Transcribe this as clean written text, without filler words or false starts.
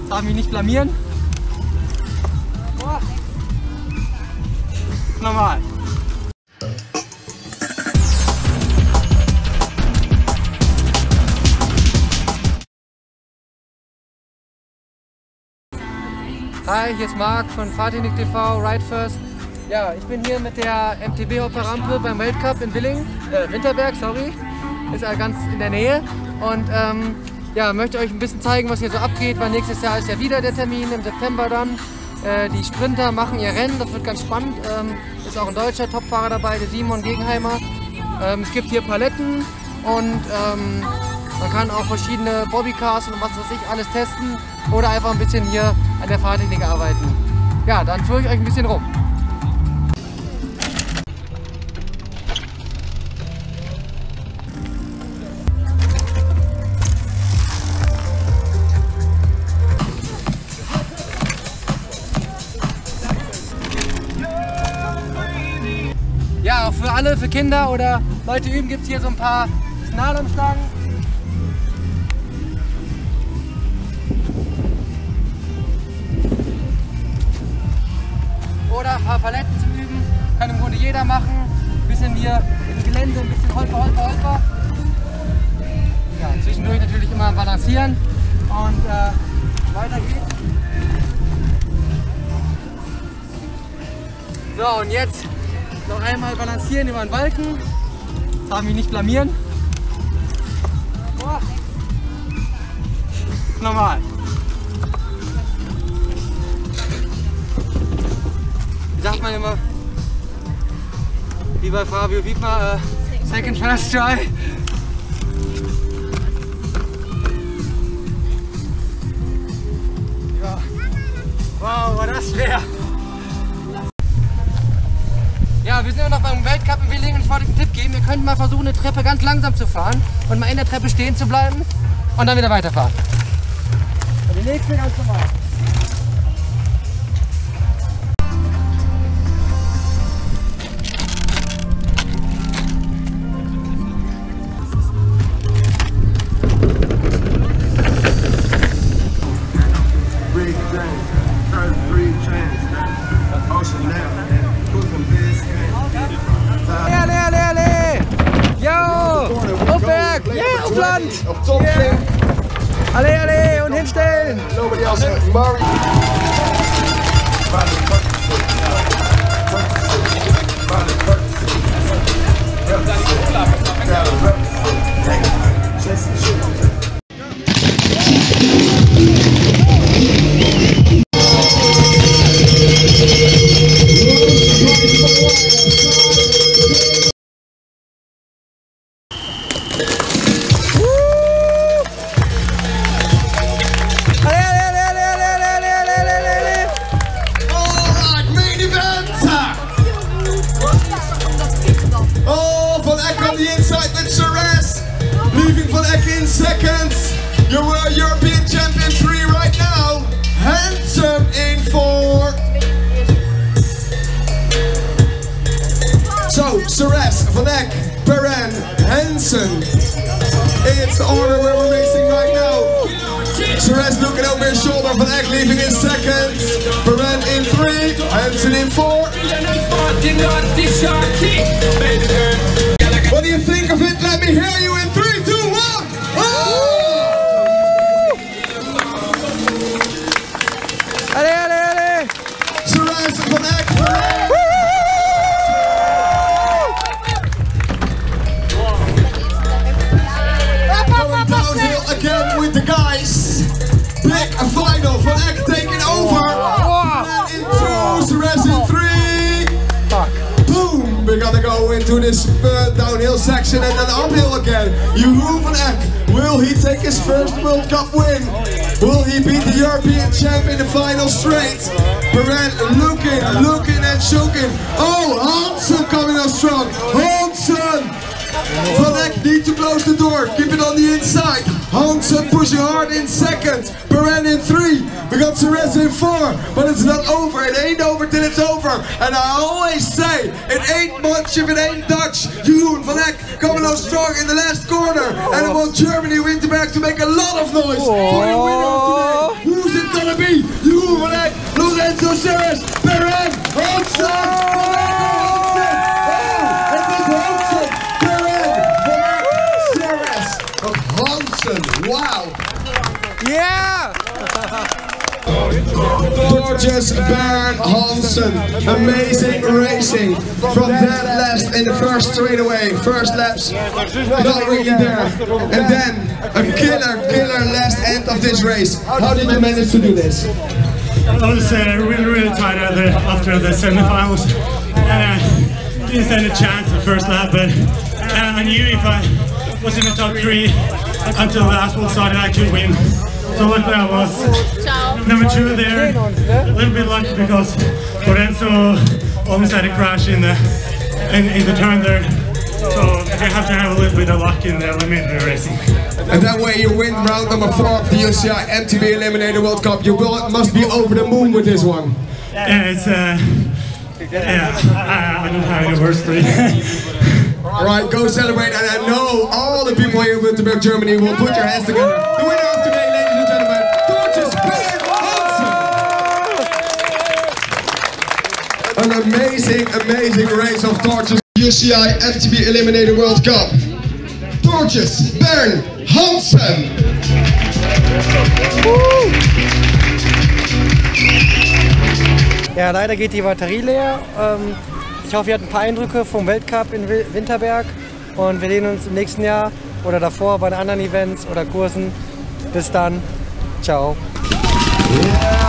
Darf mich nicht blamieren. Normal. Hi, hier ist Marc von Fatinik TV, Ride First. Ja, ich bin hier mit der MTB-Hopper-Rampe beim Weltcup in Willingen, Winterberg, sorry. Ist ja ganz in der Nähe. Und ja, möchte euch ein bisschen zeigen, was hier so abgeht, weil nächstes Jahr ist ja wieder der Termin, im September dann. Die Sprinter machen ihr Rennen, das wird ganz spannend. Ist auch ein deutscher Topfahrer dabei, der Simon Gegenheimer. Es gibt hier Paletten und man kann auch verschiedene Bobbycars und was weiß ich alles testen oder einfach ein bisschen hier an der Fahrtechnik arbeiten. Ja, dann führe ich euch ein bisschen rum. Ja, auch für alle, für Kinder oder Leute üben, gibt es hier so ein paar Slalomstangen. Oder ein paar Paletten zum Üben, kann im Grunde jeder machen. Ein bisschen hier im Gelände, ein bisschen Holper, Holper, Holper. Ja, zwischendurch natürlich immer balancieren und weiter geht's. So, und jetzt noch einmal balancieren über den Balken. Darf mich nicht blamieren. Normal. Wie sagt man immer, wie bei Fabio Wieper, second first try. Ja. Wow, war das schwer. Ja, wir sind ja noch beim Weltcup in Willingen und ich wollte einen Tipp geben. Ihr könnt mal versuchen, eine Treppe ganz langsam zu fahren und mal in der Treppe stehen zu bleiben und dann wieder weiterfahren. Und die nächste ganz normal. Auf Top yeah. Alle, alle und hinstellen! Nobody else has Murray. Leaving Van Eck in seconds. You were European champion 3 right now. Handsome in 4. So, Suarez, Van Eck, Perrin, Hansen. It's the order where we're racing right now. Suarez looking over his shoulder, Van Eck leaving in seconds. Perrin in 3, Hansen in 4. What do you think of it? Let me hear you in 3, 2, 1. Allez, allez, allez! Suarez, Van Eck. Going downhill again with the guys. Big final, Van Eck taking over. And in 2, Suarez in 3. Fuck. Boom! We're gonna go into this downhill section and then uphill again. Jeroen van Eck, will he take his first World Cup win? Will he beat the European champ in the final straight? Perrin looking and choking. Oh, Hansen coming on strong. Hansen! Van Eck need to close the door, keep it on the inside. Hansen pushing hard in second. Perrin in 3. We got Suarez in 4. But it's not over. It ain't over till it's over. And I always say, it ain't much if it ain't Dutch. Jeroen van Eck coming on strong in the last corner. And I want Germany Winterberg to make a lot of noise for the winner of today. Who's it gonna Lorenzo Ceres, Beren Hansen, het is Hansen, Beren Ceres, Hansen, wow. Yeah! Gorgeous Beren Hansen, amazing racing from dead last in the first straightaway, first laps, not really there, and then a killer last end of this race. How did you manage to do this? I was really tired after the semi-finals. Didn't stand a chance the first lap, but I knew if I was in the top 3 until the asphalt started, I could win. So luckily I was number 2 there. A little bit lucky because Lorenzo almost had a crash in the turn there. So you have to have a little bit of luck in the eliminator racing. And that way you win round number 4 of the UCI MTB Eliminator World Cup. You must be over the moon with this one. Yeah, it's I don't have any words for it. Alright, go celebrate, and I know all the people here in Winterberg, Germany will put your hands together. The winner of today, ladies and gentlemen, gorgeous Beren Hansen! An amazing race of torches. UCI MTB Eliminator World Cup. Torches, Beren Hansen! Ja, leider geht die Batterie leer. Ich hoffe, ihr hattet ein paar Eindrücke vom Weltcup in Winterberg und wir sehen uns im nächsten Jahr oder davor bei anderen Events oder Kursen. Bis dann. Ciao. Yeah.